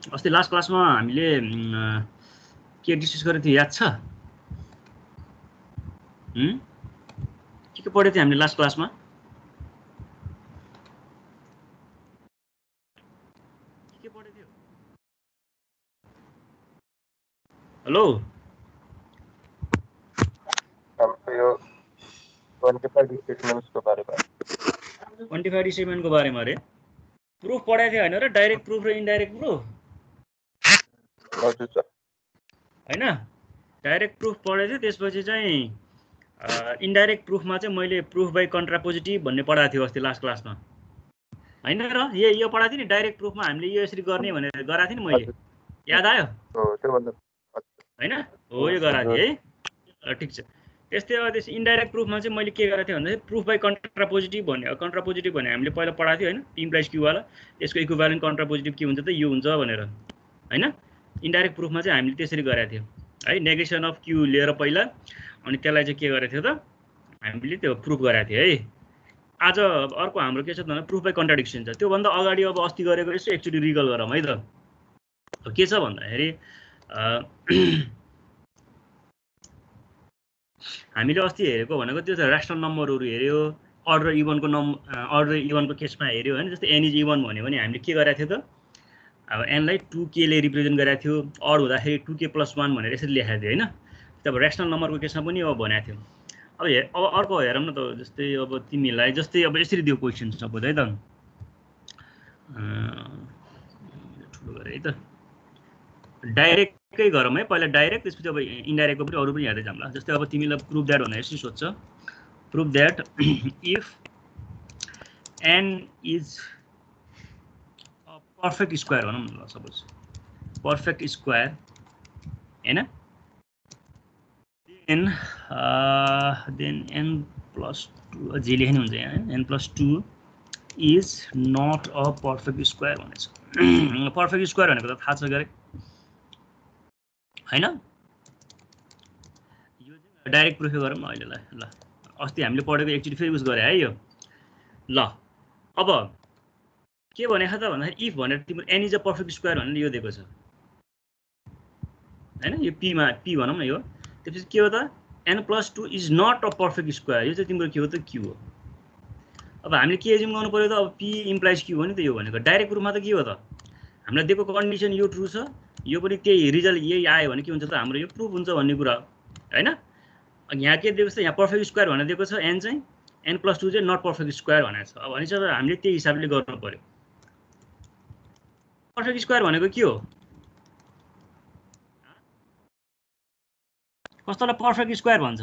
अस्ति लास्ट क्लासमा हामीले के डिस्कस गरेको थियो याद छ? के पढेको थियो हामीले लास्ट क्लासमा? के पढेको थियो? हेलो, यो क्वान्टिफाइड स्टेटमेन्ट्सको बारेमा, क्वान्टिफाइड स्टेटमेन्टको बारेमा रे प्रुफ पढाएको थियो हैन र? डाइरेक्ट प्रुफ र इन्डाइरेक्ट प्रुफ हजुर सर हैन? डाइरेक्ट प्रुफ पढाएको थियो, त्यसपछि चाहिँ इन्डाइरेक्ट प्रुफमा चाहिँ मैले प्रुफ बाइ कन्ट्रापोजिटिभ भन्ने पढाएको थियो अस्ति लास्ट क्लासमा हैन र? यो पढाएको थिएँ नि, डाइरेक्ट प्रुफमा हामीले यो यसरी गर्ने भनेर गराएको थिएँ नि मैले, याद आयो हैन? हो, यो गराएको थिएँ है, ठिक छ। त्यस्तै अब त्यस इन्डाइरेक्ट प्रुफमा चाहिँ मैले के गरेको थिएँ भन्दाखेरि प्रुफ बाइ कन्ट्रापोजिटिभ भन्ने, कन्ट्रापोजिटिभ भने हामीले पहिला पढाएको थियो हैन, पी इम्प्लाइज क्यू वाला, त्यसको इक्विभ्यालेन्ट कन्ट्रापोजिटिभ के हुन्छ त, यो हुन्छ भनेर हैन। इन्डाइरेक्ट प्रुफमा चाहिँ हामीले त्यसरी गरेको थियौँ है, नेगेसन अफ क्यू लिएर पहिला, अनि त्यसलाई चाहिँ के गरेको थियो त, हामीले त्यो प्रुफ गराएको थियो है। आज अर्को हाम्रो के छ त भन्दा प्रुफ बाइ कन्ट्राडिक्सन छ। त्योभन्दा अगाडि अब अस्ति गरेको यसो एकचोटि रिकल गरौँ है त। के छ भन्दाखेरि हामीले अस्ति हेरेको भनेको त्यो रेसनल नम्बरहरू हेऱ्यो, अर्डर इभनको अर्डर इभनको केसमा हेऱ्यो हैन। जस्तै एन इज इभन भन्यो भने हामीले के गरेको थियो त, अब एनलाई 2k ले रिप्रेजेन्ट गरेको थियो, अड हुँदाखेरि 2k+1 भनेर यसरी लेखेको थियो हैन। तब रेसनल नम्बरको केसमा पनि अब भनेको थियो। अब अर्को हेरौँ न त, जस्तै अब तिमीलाई जस्तै अब यसरी दियो क्वेसन सपोज है त, ठुलो गरे है त, डाइरेक्टकै गरौँ है पहिला, डाइरेक्ट, त्यसपछि अब इन्डाइरेक्टको पनि अरू पनि हेर्दै जाऊँ ल। जस्तै अब तिमीलाई प्रुफ द्याट भनेर यसरी सोध्छ, proof that if n is perfect square भनौँ न ल, सपोज पर्फेक्ट स्क्वायर हैन, देन n+2 जे लेख्ने हुन्छ यहाँ, n+2 is not a perfect square भनेछ। पर्फेक्ट स्क्वायर भनेको त थाहा छ गरे हैन। यो चाहिँ डाइरेक्ट प्रुफ गरौँ न अहिलेलाई ल। अस्ति हामीले पढेको एकचोटि फेरि उस गरे है यो ल। अब के भनेको त भन्दाखेरि इफ भनेर तिम्रो n is a perfect square भनेर यो दिएको छ हैन, यो p भनौँ न यो। त्यसपछि के हो त, n+2 is not a perfect square, यो चाहिँ तिम्रो के हो त, q हो। अब हामीले के एज्युम गर्नु पर्यो त, अब p इम्प्लाइज q हो नि त यो भनेको। डाइरेक्ट प्रुफमा त के हो त, हामीलाई दिएको कन्डिसन यो ट्रु छ, यो पनि त्यही रिजल्ट यही आयो भने के हुन्छ त, हाम्रो यो प्रुफ हुन्छ भन्ने कुरा हैन। यहाँ के दिएको छ, यहाँ पर्फेक्ट स्क्वायर भनेर दिएको छ, n चाहिँ n+2 चाहिँ नट पर्फेक्ट स्क्वायर भनेको छ। अब भनेपछि हामीले त्यही हिसाबले गर्नु पर्यो। पर्फेक्ट स्क्वायर भनेको के हो, कस्तोलाई पर्फेक्ट स्क्वायर भन्छ?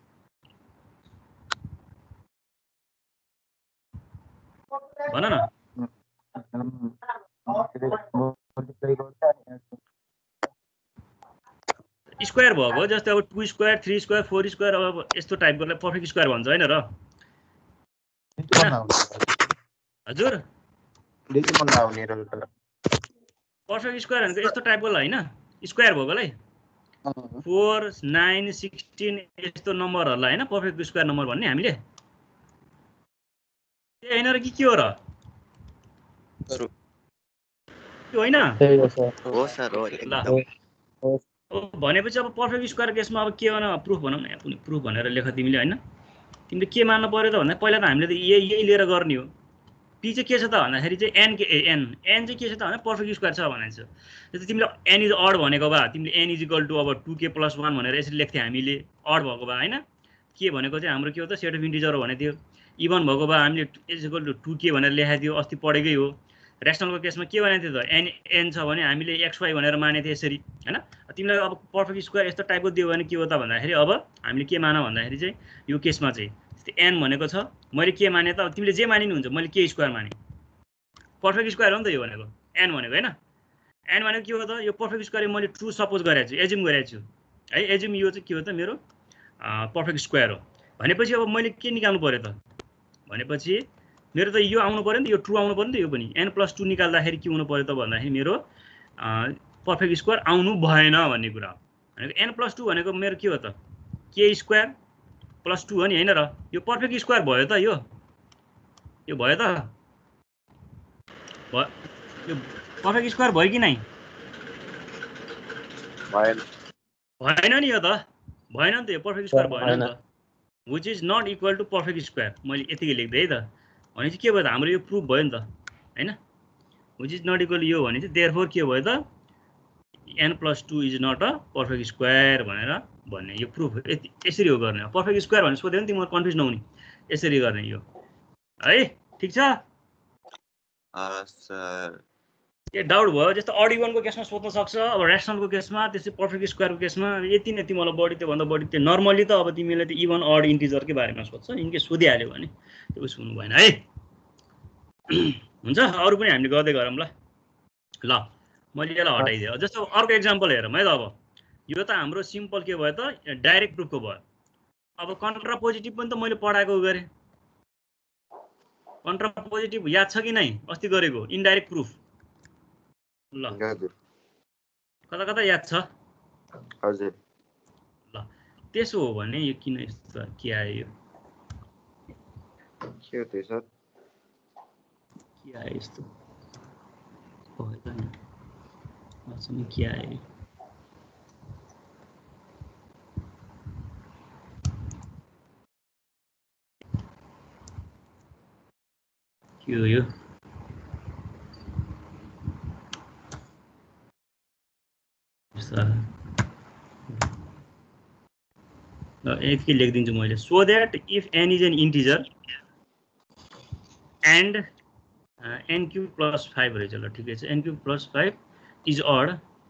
भन न। स्क्वायर भएको जस्तै अब 2 स्क्वायर 3 स्क्वायर 4 स्क्वायर अब यस्तो टाइपकोलाई पर्फेक्ट स्क्वायर भन्छ हैन र? हजुर पर्फेक्ट स्क्वायर भनेको यस्तो टाइपकोलाई हैन, स्क्वायर भएकोलाई 4 9 16 यस्तो नम्बरहरुलाई हैन पर्फेक्ट स्क्वायर नम्बर भन्ने हामीले। त्यो हैन र के हो र? त्यो हैन? हो सर हो एकदम। भनेपछि अब पर्फेक्ट स्क्वायर केसमा अब के भन प्रुफ भनौँ न, यहाँ कुनै प्रुफ भनेर लेख तिमीले हैन। तिमीले के मान्नु पर्यो त भन्दा पहिला त हामीले त यही लिएर गर्ने हो। p चाहिँ के छ त भन्दाखेरि चाहिँ n चाहिँ के छ त भन्दा पर्फेक्ट स्क्वायर छ भनेको छ। जस्तै तिमीले n इज अड भनेको भए तिमीले n इज इक्वल टु अब 2k+1 भनेर यसरी लेख्थे हामीले, अड भएको भए हैन। के भनेको चाहिँ हाम्रो के हो त, सेट अफ इन्टिजर हो भनेको थियो। इभन भएको भए हामीले इज इक्वल टु 2k भनेर लेखेको थियो, अस्ति पढेकै हो। रेसनलको केसमा के भनेको थियो त, n छ भने हामीले xy भनेर मानेको थियो यसरी हैन। तिमीलाई अब पर्फेक्ट स्क्वायर यस्तो टाइपको दियो भने के हो त भन्दाखेरि अब हामीले के मानौ भन्दाखेरि चाहिँ यो केसमा चाहिँ n भनेको छ, मैले के माने त, अब तिमीले जे मानिनु हुन्छ, मैले के स्क्वायर माने, पर्फेक्ट स्क्वायर हो नि त यो भनेको, n भनेको हैन। n भनेको के हो त, यो पर्फेक्ट स्क्वायर मैले ट्रु सपोज गरेको छु, एज्युम गरेको छु है। एज्युम यो चाहिँ के हो त, मेरो पर्फेक्ट स्क्वायर हो भनेपछि अब मैले के निकाल्नु पर्यो त भनेपछि मेरो त यो आउनु पर्यो नि त, यो ट्रु आउनु पर्यो नि त। यो पनि n+2 निकाल्दाखेरि के हुनु पर्यो त भन्दाखेरि मेरो पर्फेक्ट स्क्वायर आउनु भएन भन्ने कुरा भनेको। n+2 भनेको मेरो के हो त, k²+2 हो नि हैन र? यो पर्फेक्ट स्क्वायर भयो त, यो भयो त, यो पर्फेक्ट स्क्वायर भयो कि नै? भएन नि यो त भएन नि त यो पर्फेक्ट स्क्वायर भएन नि त which is not equal to perfect square मैले यतिकै लेख्दै है त भनेपछि के भयो त हाम्रो यो प्रुफ भयो नि त हैन which is not equal to यो भने चाहिँ therefore के भयो त n+2 is not a perfect square भनेर भन्ने यो प्रुफ यसरी हो गर्ने पर्फेक्ट स्क्वायर भनेर सोध्यो नि तिम्रो कन्फ्युज नहुने यसरी गर्ने यो है ठीक छ सर के डाउट भयो जस्तो odd even को केसमा सोध्न सक्छ अब रेशनल को केसमा त्यसै पर्फेक्ट स्क्वायर को केसमा यति नै तिमीलाई बढी त्यो भन्दा बढी त्यो नर्मली त अब तिमीले त्यो इभन अड इन्टिजर के बारेमा सोध्छ इनके सोधिहाल्यो भने त्यो उस हुनु भएन है हुन्छ अरु पनि हामीले गर्दै गरौँ ल मैले यसलाई हटाइदिए जस्तो अर्को एक्जाम्पल हेरौँ है त अब यो त हाम्रो सिम्पल के भयो त डाइरेक्ट प्रुफको भयो अब कन्ट्रापोजिटिभ पनि त मैले पढाएको गरे कन्ट्रापोजिटिभ याद छ कि नै अस्ति गरेको इनडाइरेक्ट प्रुफ ल कता कता याद छ हजुर ल त्यसो हो भने यो किन यस्तो के आयो यो के हो त्यो सर के आयो यस्तो भयो त नि अचम्म के आयो के हो यो यति लेखिदिन्छु मैले so that if n is an integer and n³ + 5 रहेछ ल ठिकै छ n³ + 5 इज अड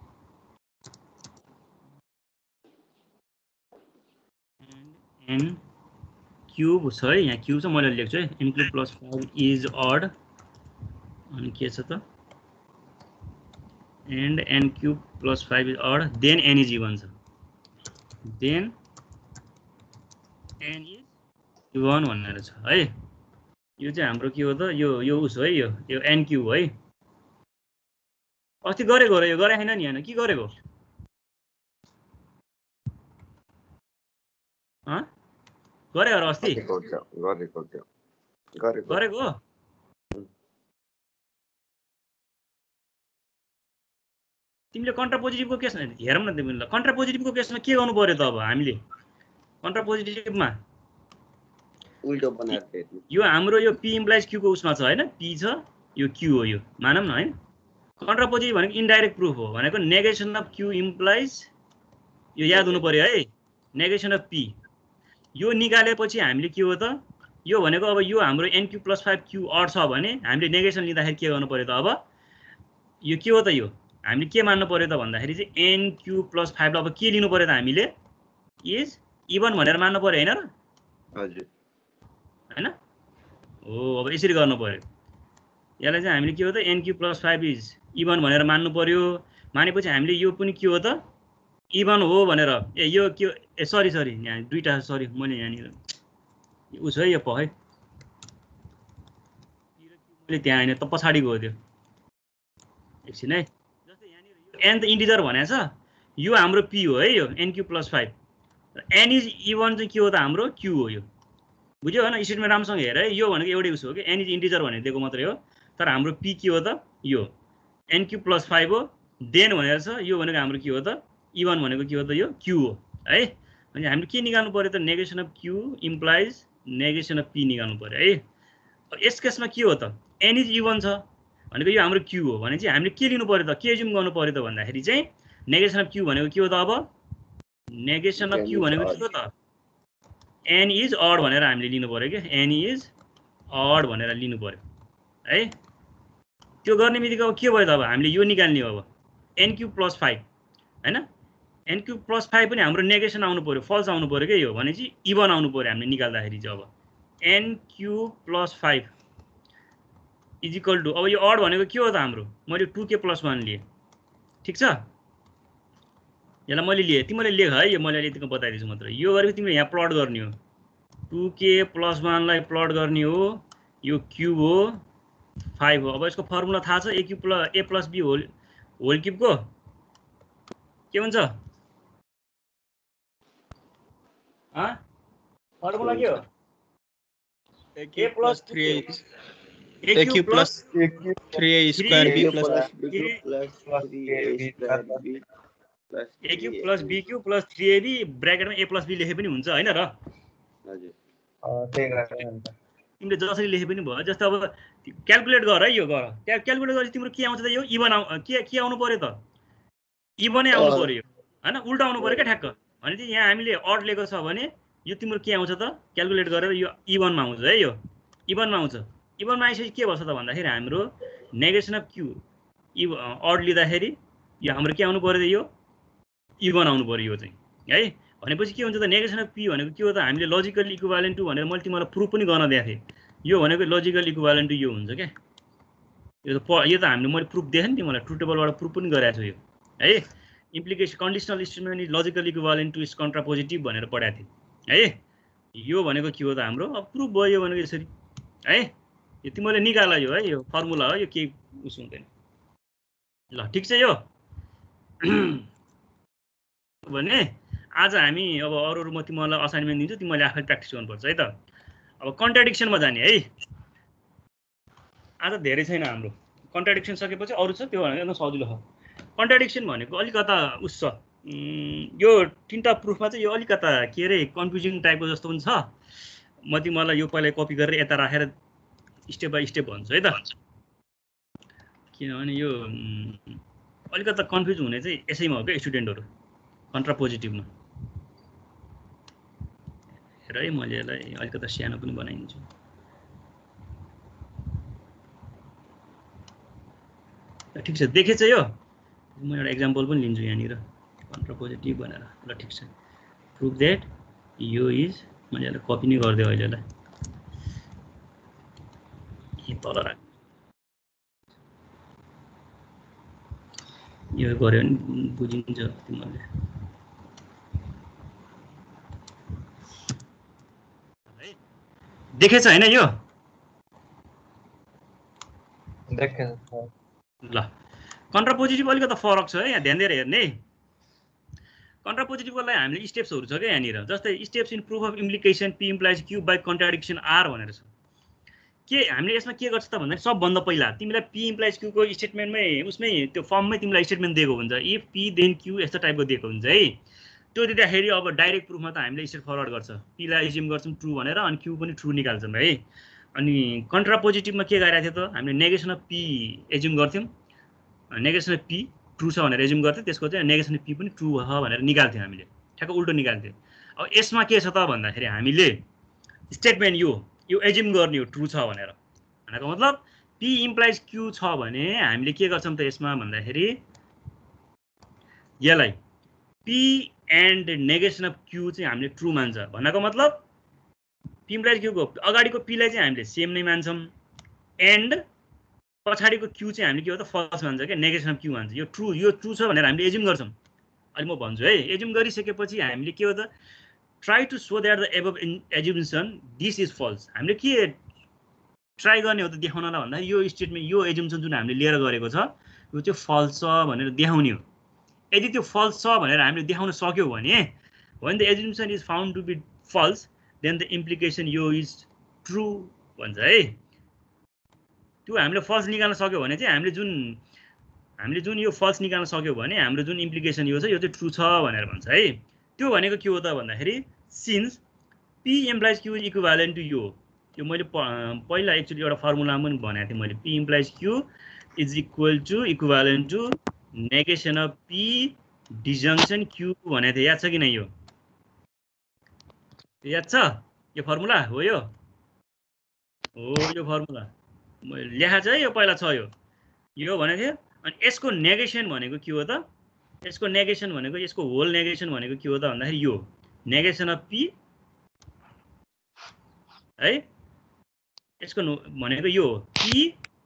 n³ छ है यहाँ क्युब छ मैले लेख्छु है n³ + 5 इज अड अनि के छ त and n³ + 5 is odd then n is even छ then n is even भनेर छ है यो चाहिँ हाम्रो के हो त यो उस है यो n³ है अस्ति गरेको र यो गरे हैन नि हैन के गरेको ह गरे र अस्ति गरेको तिमीले कन्ट्रापोजिटिभको केसमा हेरौँ न तिमीले कन्ट्रापोजिटिभको केसमा के गर्नु पर्यो त अब हामीले कन्ट्रापोजिटिभमा उल्टो बनाएर दिए यो हाम्रो यो p इम्प्लाइज q को उसमा छ हैन p छ यो q हो यो मानौँ न हैन कन्ट्रापोजिटिभ भनेको इन्डाइरेक्ट प्रुफ हो भनेको नेगेसन अफ q इम्प्लाइज यो याद हुनु पर्यो है नेगेसन अफ p यो निकालेपछि हामीले के हो त यो भनेको अब यो हाम्रो n³ + 5 q अड छ भने हामीले नेगेसन लिँदाखेरि के गर्नु पर्यो त अब यो के हो त यो हामीले के मान्नु पर्यो त भन्दाखेरि चाहिँ n³ + 5 लाई अब के लिनु पर्यो त हामीले इज इभन भनेर मान्नु पर्यो हैन र हजुर हैन हो अब यसरी गर्नु पर्यो यसलाई चाहिँ हामीले के हो त n³ + 5 इज इभन भनेर मान्नु पर्यो मानेपछि हामीले यो पनि के हो त इभन हो भनेर यो के सरी यहाँ दुईटा सरी मैले यहाँ उस है यो प है मैले त्यहाँ हैन त पछाडी गयो त्यो एकछिन है जस्तै यहाँ n त इन्टिजर भनेछ यो हाम्रो p हो है यो n³ + 5 n इज इभन चाहिँ के हो त हाम्रो q हो यो बुझ्यो हैन स्टेटमेन्ट राम्रोसँग हेर है यो भनेको एउटै उस हो कि n इज इन्टिजर भनेर दिएको मात्रै हो तर हाम्रो p के हो त यो n³ + 5 हो देन भनेर छ यो भनेको हाम्रो के हो त इभन भनेको के हो त यो q हो है अनि हामीले के निकाल्नु पर्यो त negation of q implies negation of p निकाल्नु पर्यो है अब यस केसमा के हो त n इज इभन छ भनेको यो हाम्रो q हो भने चाहिँ हामीले के लिनु पर्यो त के एज्युम गर्नु पर्यो त भन्दाखेरि चाहिँ नेगेसन अफ q भनेको के हो त अब नेगेसन अफ q भनेको के हो त n इज अड भनेर हामीले लिनु पर्यो के n इज अड भनेर लिनु पर्यो है त्यो गर्ने बित्तिकै अब के भयो त अब हामीले यो निकाल्ने हो अब n³ + 5 हैन n³ + 5 पनि हाम्रो नेगेसन आउनु पर्यो फल्स आउनु पर्यो के यो भने चाहिँ इभन आउनु पर्यो हामीले निकाल्दाखेरि चाहिँ अब n³ + 5 इज इक्वल टु अब यो अड भनेको के हो त हाम्रो मैले 2k + 1 लिए ठीक छ यसलाई मैले लिए तिमीले लेख है यो मैले यतिको बताइदिन्छु मात्र यो गरेको तिमीले यहाँ प्लट गर्ने हो 2k + 1 लाई प्लट गर्ने हो यो क्यूब हो 5 हो अब यसको फर्मुला थाहा छ a³ + a + b whole cube को के हुन्छ ह फर्मुला के हो a + 3 a³ + 3a² b + b a cube plus b cube plus 3ab ब्र्याकेटमा a प्लस b लेखे पनि हुन्छ हैन र हजुर त्यही गरेर हुन्छ तिमीले जसरी लेखे पनि भयो जस्तो अब क्याल्कुलेट गर है यो गर त्यहाँ क्याल्कुलेट गरेपछि तिम्रो के आउँछ त यो इभन के आउनु पर्यो त इभनै आउनु पर्यो हैन उल्टा आउनु पर्यो क्या ठ्याक्क भने चाहिँ यहाँ हामीले अड लिएको छ भने यो तिम्रो के आउँछ त क्याल्कुलेट गरेर यो इभनमा आउँछ है यो इभनमा आउँछ इभनमा आइसकेपछि के भन्छ त भन्दाखेरि हाम्रो नेगेसन अफ क्यू अड लिँदाखेरि यो हाम्रो के आउनु पर्यो त यो इभन आउनु पर्यो यो चाहिँ है भनेपछि के हुन्छ त नेगेसन अफ पी भनेको के हो त हामीले लजिकल इक्विभ्यालेन्ट टु भनेर मैले तिमीलाई प्रुफ पनि गर्न दिएको थिएँ यो भनेको लजिकल इक्विभ्यालेन्ट टु यो हुन्छ क्या यो त हामीले मैले प्रुफ दिएँ नि तिमीलाई ट्रुथ टेबलबाट प्रुफ पनि गराएको छु यो है implication conditional statement is logical equivalent to is contrapositive भनेर पढाएको थिएँ है यो भनेको के हो त हाम्रो अब प्रुफ भयो यो भनेको यसरी है यो तिमीले निकाल यो है यो फर्मुला हो यो केही उस हुँदैन ल ठिक छ यो भने आज हामी अब अरू म तिमीलाई असाइनमेन्ट दिन्छु तिमीले आफै प्र्याक्टिस गर्नुपर्छ है त अब कन्ट्राडिक्सनमा जाने है आज धेरै छैन हाम्रो कन्ट्राडिक्सन सकेपछि अरू छ त्यो भनेको एकदम सजिलो हो कन्ट्राडिक्सन भनेको अलिकता उस छ यो तीनटा प्रुफमा चाहिँ यो अलिकता के अरे कन्फ्युजिङ टाइपको जस्तो पनि छ म तिमीलाई यो पहिला कपी गरेर यता राखेर स्टेप बाई स्टेप भन्छु है त किनभने यो अलिकता कन्फ्युज हुने चाहिँ यसैमा हो क्या स्टुडेन्टहरू कन्ट्रापोजिटिभमा हेर है मैले यसलाई अलिकता सानो पनि बनाइदिन्छु ठिक छ देखेछ यो म एउटा एक्जाम्पल पनि लिन्छु यहाँनिर कन्ट्रापोजिटिभ भनेर ल ठिक छ प्रुफ द्याट यो इज मैले यसलाई कपी नै गरिदिएँ अहिलेलाई तल राख यो गऱ्यो भने बुझिन्छ तिमीहरूले देखेछ हैन यो देखेछ ल कन्ट्रापोजिटिभ अलिकति फरक छ है यहाँ ध्यान दिएर हेर्ने कन्ट्रापोजिटिभको लागि हामीले स्टेप्सहरू छ क्या यहाँनिर जस्तै steps in proof of implication P implies Q by contradiction are भनेर छ के हामीले यसमा के गर्छ त भन्दाखेरि सबभन्दा पहिला तिमीलाई पी इम्प्लाइज क्यूको स्टेटमेन्टमै उसमै त्यो फर्ममै तिमीलाई स्टेटमेन्ट दिएको हुन्छ इफ पी देन क्यू यस्तो टाइपको दिएको हुन्छ है त्यो दिँदाखेरि अब डाइरेक्ट प्रुफमा त हामीले स्ट्रेट फरवर्ड गर्छ पीलाई एज्युम गर्छौँ ट्रु भनेर अनि क्यू पनि ट्रु निकाल्छौँ है अनि कन्ट्रापोजिटिभमा के गरेको थियो त हामीले नेगेसन अफ पी एज्युम गर्थ्यौँ नेगेसन अफ पी ट्रु छ भनेर एज्युम गर्थ्यौँ त्यसको चाहिँ नेगेसन अफ पी पनि ट्रु छ भनेर निकाल्थ्यौँ हामीले ठ्याक्क उल्टो निकाल्थ्यौँ अब यसमा के छ त भन्दाखेरि हामीले स्टेटमेन्ट यो एज्युम गर्ने हो ट्रु छ भनेर भनेको मतलब पी इम्प्लाइज क्यू छ भने हामीले के गर्छौँ त यसमा भन्दाखेरि यसलाई P and negation of Q चाहिँ हामीले ट्रु मान्छ भन्नको मतलब पी इम्प्लाइज क्यूको अगाडिको पीलाई चाहिँ हामीले सेम नै मान्छौँ एन्ड पछाडिको क्यू चाहिँ हामीले के हो त फल्स मान्छ क्या नेगेसन अफ क्यू मान्छ यो ट्रु छ भनेर हामीले एज्युम गर्छौँ अहिले म भन्छु है एज्युम गरिसकेपछि हामीले के हो त try to show that the above assumption this is false हामीले के ट्राई गर्ने हो त देखाउनलाई भन्दा यो स्टेटमेन्ट यो एज्युम्सन जुन हामीले लिएर गरेको छ यो चाहिँ फल्स छ भनेर देखाउने हो यदि त्यो फल्स छ भनेर हामीले देखाउन सक्यौँ भने when the assumption is found to be false then the implication यो is true भन्छ है त्यो हामीले फल्स निकाल्न सक्यौँ भने चाहिँ हामीले जुन यो फल्स निकाल्न सक्यौँ भने हाम्रो जुन इम्प्लिकेसन यो छ यो चाहिँ ट्रु छ भनेर भन्छ है त्यो भनेको के हो त भन्दाखेरि since P implies Q equivalent to यो मैले पहिला एक्चुअली एउटा फर्मुला पनि भनेको थिएँ मैले P implies Q is equal to equivalent to negation of P disjunction Q भनेको थिएँ याद छ कि नै यो याद छ यो फर्मुला हो यो फर्मुला मैले लेखा छ है यो पहिला छ यो भनेको थियो अनि यसको नेगेसन भनेको के हो त यसको नेगेसन भनेको यसको होल नेगेसन भनेको के हो त भन्दाखेरि यो नेगेसन अफ पी है यसको भनेको यो पी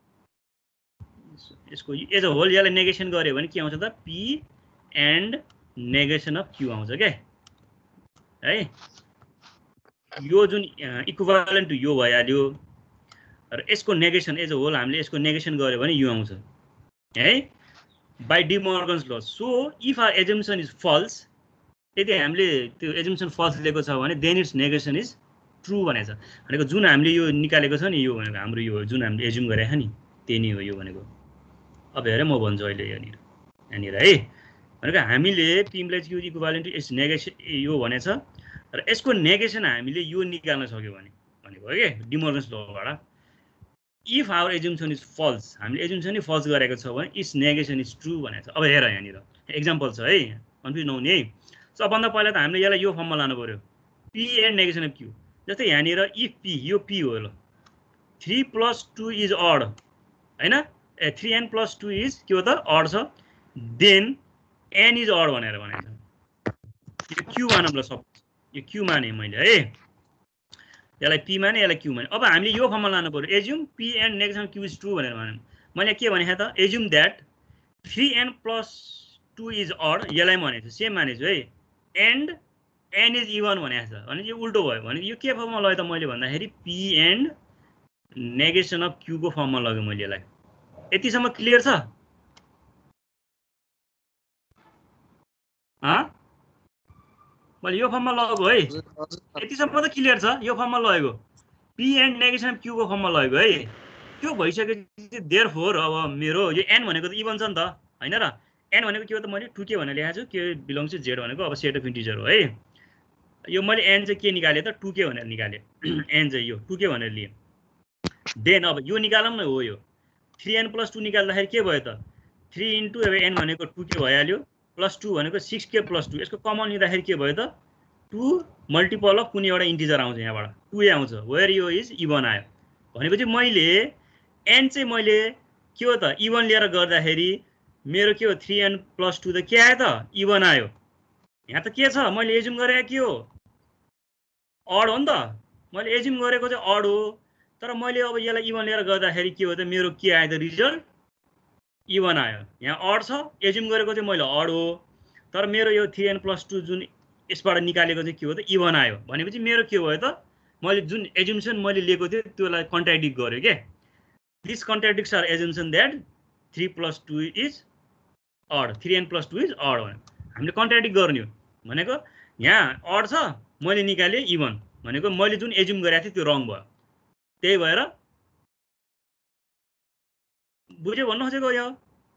यसको एज अ होल यसलाई नेगेसन गर्यो भने के आउँछ त P and negation of Q आउँछ क्या है यो जुन इक्विभ्यालेन्ट टु यो भइहाल्यो र यसको नेगेसन एज अ होल हामीले यसको नेगेसन गर्यो भने यो आउँछ है by De Morgan's law so if our assumption is false यदि हामीले त्यो एजम्सन फल्स लिएको छ भने then its negation is true भनेको छ भनेको जुन हामीले यो निकालेको छ नि यो भनेको हाम्रो यो जुन हामीले एज्युम गरेको नि त्यही नै हो यो भनेको अब हेर म भन्छु अहिले यहाँनिर है भनेको हामीले p q equivalent to its negation यो भनेछ र यसको नेगेसन हामीले यो निकाल्न सक्यो भने भनेको हो के डिमोर्गन्स लबाट if our assumption is false हामीले एजुम्सन नै फल्स गरेको छ भने इट्स नेगेसन इज ट्रु भनेको छ। अब हेर यहाँनिर एक्जाम्पल छ है, कन्फ्युज नहुने है। सबभन्दा पहिला त हामीले यसलाई यो फर्ममा लानु पर्यो, p and negation of q। जस्तै यहाँनिर इफ p यो p हो ल 3 + 2 इज अड हैन, 3n + 2 इज के हो त अड छ, देन n इज अड भनेर भनेको छ। यो q मानौँ ल, सब यो q माने मैले है, यसलाई p माने यसलाई q माने। अब हामीले यो फर्ममा लानु पर्यो, assume p and negation q is true भनेर मानौँ। मैले के भने त assume that 3n + 2 is odd, यसलाई मानेछु सेम मानेछु है, एन्ड n इज इवन भनेको छ भने यो उल्टो भयो भने यो के फर्ममा लग्यो त मैले भन्दाखेरि p and negation of q को फर्ममा लग्यो मैले यसलाई। यतिसम्म क्लियर छ? मैले यो फर्ममा लगेको है, यतिसम्म त क्लियर छ। यो फर्ममा लगेको p एन्ड नेगेसन q को फर्ममा लगेको है। त्यो भइसकेपछि देयरफोर अब मेरो यो n भनेको त इभन छ नि त हैन र, n भनेको के हो त मैले 2k भनेर लेखेको छु, के बिलोङ्स टु z भनेको अब सेट अफ इन्टिजर हो है। यो मैले n चाहिँ के निकाले त 2k भनेर निकाले, n चाहिँ यो 2k भनेर लिए। देन अब यो निकालौँ न, हो यो 3n + 2 निकाल्दाखेरि के भयो त 3 * अब n भनेको 2k भइहाल्यो, +2 भनेको 6k + 2, यसको कमन लिँदाखेरि के भयो त 2 मल्टिपल अफ कुनै एउटा इन्टिजर आउँछ, यहाँबाट 2a आउँछ, वेयर यो इज इभन आयो। भनेपछि मैले n चाहिँ मैले के हो त इभन लिएर गर्दाखेरि मेरो के हो 3n + 2 त के आयो त इभन आयो। यहाँ त के छ मैले एज्युम गरेको के हो अड हो नि त, मैले एज्युम गरेको चाहिँ अड हो, तर मैले अब यसलाई इभन लिएर गर्दाखेरि के हो त मेरो के आयो त रिजल्ट इभन आयो। यहाँ अड छ, एज्युम गरेको चाहिँ मैले अड हो, तर मेरो यो 3n + 2 जुन यसबाट निकालेको चाहिँ के हो त इभन आयो। भनेपछि मेरो के भयो त मैले जुन एज्युम्सन मैले लिएको थिएँ त्यसलाई कन्ट्राडिक्ट गर्यो के। This contradicts our assumption that 3 + 2 is odd, 3n + 2 is odd भने हामीले कन्ट्राडिक्ट गर्ने हो। भनेको यहाँ अड छ मैले निकालेँ इभन, भनेको मैले जुन एज्युम गरेको थिएँ त्यो रङ भयो। त्यही भएर बुझ्यो भन्नु खोजेको यो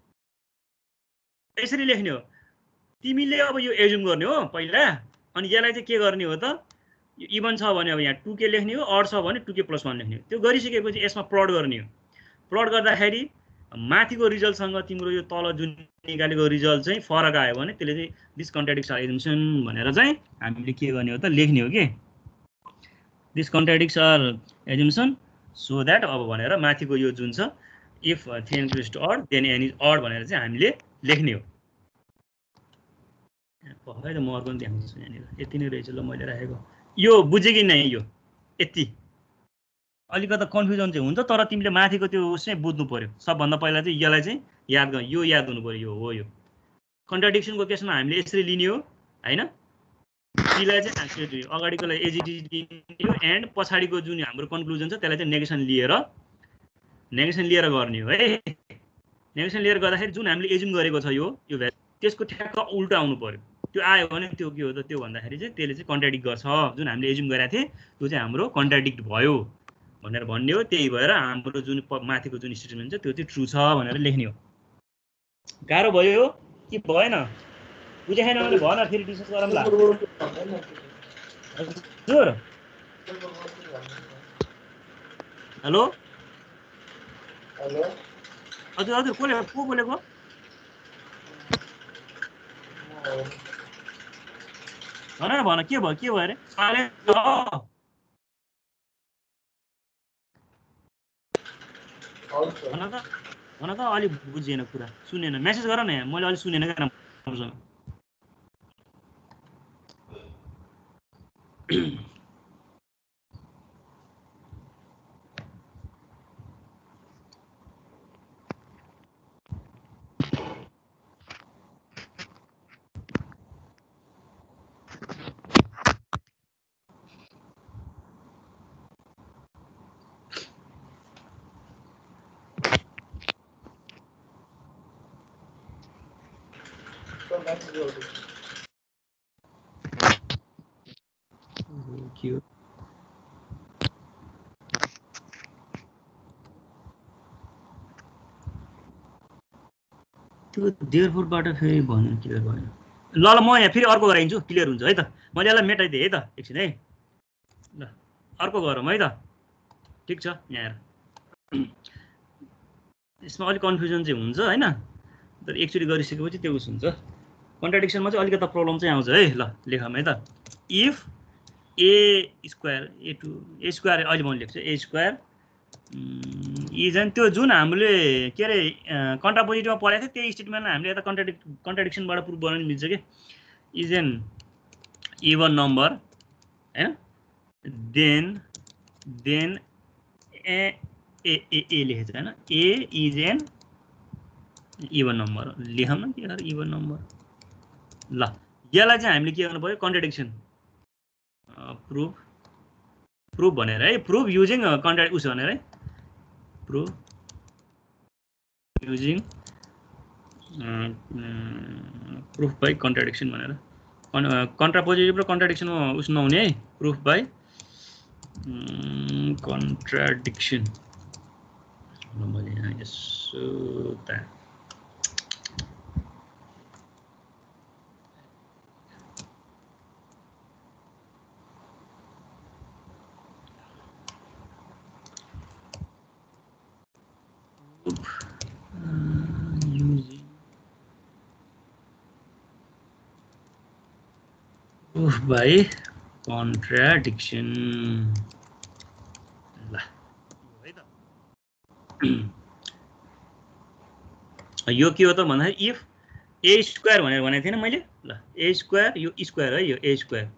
यसरी लेख्ने हो। तिमीले अब यो एज्युम गर्ने हो पहिला, अनि यसलाई चाहिँ के गर्ने हो त यो इभन छ भने अब यहाँ 2k लेख्ने हो, अड छ भने 2k + 1 लेख्ने हो। त्यो गरिसकेपछि यसमा प्लट गर्ने हो। प्लट गर्दाखेरि माथिको रिजल्टसँग तिम्रो यो तल जुन निकालेको रिजल्ट चाहिँ फरक आयो भने त्यसले चाहिँ दिस कन्ट्राडिक्ट्स आर एज्युम्सन भनेर चाहिँ हामीले के गर्ने हो त लेख्ने हो के, this contradicts our assumption so that अब भनेर माथिको यो जुन छ if 3n = odd then n is odd भनेर चाहिँ हामीले लेख्ने हो। है त म अर्को पनि देखाउँछु यहाँनिर, यति नै रहेछ ल मैले राखेको। यो बुझ्यो कि नै यो यति अलिकति कन्फ्युजन चाहिँ हुन्छ, तर तिमीले माथिको त्यो उस चाहिँ बुझ्नु पर्यो। सबभन्दा पहिला चाहिँ यसलाई चाहिँ याद यो याद हुनु पर्यो, यो हो यो कन्ट्राडिक्सनको केसमा हामीले यसरी लिने हो हैन, पीलाई चाहिँ अगाडिकोलाई एजिटी लिने हो एन्ड पछाडिको जुन हाम्रो कन्क्लुजन छ त्यसलाई चाहिँ नेगेसन लिएर गर्ने हो है। नेगेसन लिएर गर्दाखेरि जुन हामीले एज्युम गरेको छ यो त्यसको ठ्याक्क उल्टो आउनु पर्यो। त्यो आयो भने त्यो के हो त त्यो भन्दाखेरि चाहिँ त्यसले चाहिँ कन्ट्राडिक्ट गर्छ, जुन हामीले एज्युम गरेको थिए त्यो चाहिँ हाम्रो कन्ट्राडिक्ट भयो भनेर भन्ने हो। त्यही भएर हाम्रो जुन माथिको जुन स्टेटमेन्ट छ त्यो चाहिँ ट्रु छ भनेर लेख्ने हो। गाह्रो भयो कि भएन? बुझे छैन भने भन, फेरि डिस्कस गरौँला। हजुर हेलो हजुर हजुर को बोलेको? भन के भयो अरे? भन त अलि बुझिएन कुरा, सुनेन, मेसेज गर न, यहाँ मैले अलि सुनेन क्या राम्रोसँग। Cute. त्यो देयरफोरबाट फेरि भन्नु क्लियर भएन। ल ल म यहाँ फेरि अर्को गराइदिन्छु, क्लियर हुन्छ है त। मैले यसलाई मेटाइदिएँ है त, एकछिन है। ल अर्को गरौँ है त, ठिक छ। यहाँ हेर, यसमा अलिक कन्फ्युजन चाहिँ हुन्छ होइन, तर एकचोटि गरिसकेपछि त्यो उस हुन्छ। कन्ट्राडिक्सनमा चाहिँ अलिकति प्रब्लम चाहिँ आउँछ है। ल लेखौँ है त। If a square a square अहिले म लेख्छु ए स्क्वायर इज एन, त्यो जुन हामीले के अरे कन्ट्रापोजिटिभमा पढाएको थियो त्यही स्टेटमेन्टलाई हामीले यता कन्ट्राडिक्सनबाट प्रुफ बनाउनु मिल्छ कि। इज एन इभन नम्बर होइन, देन ए लेखेको छ होइन, a is an even number. लेखौँ न के अरे इभन नम्बर। ल यसलाई चाहिँ हामीले के गर्नु पर्यो, कन्ट्राडिक्सन प्रुफ भनेर है, प्रुफ युजिङ उस भनेर है, proof using proof by contradiction भनेर। कन्ट्रापोजिटिभ र कन्ट्राडिक्सनमा उस नहुने है, प्रुफ बाई कन्ट्राडिक्सन। मैले यहाँ यसो त प्रुफ बाई कन्ट्राडिक्सन। ल है त, यो के हो त भन्दाखेरि इफ ए स्क्वायर भनेर भनेको थिएन मैले। ल ए स्क्वायर, यो स्क्वायर है, यो a